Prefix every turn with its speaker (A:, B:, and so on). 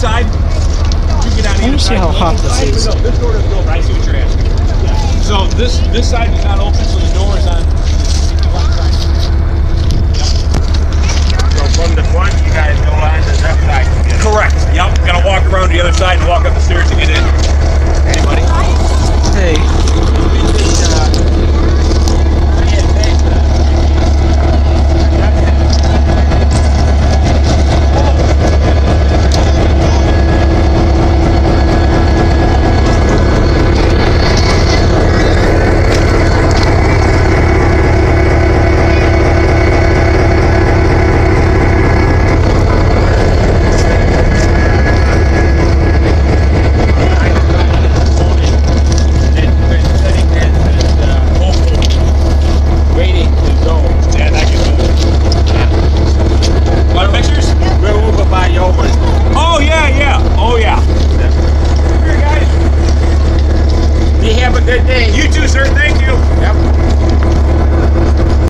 A: side. You can get on
B: Let me see how hot this is.
A: No, this door doesn't open. I see what you're asking. Yeah. So this side is not open, so the door is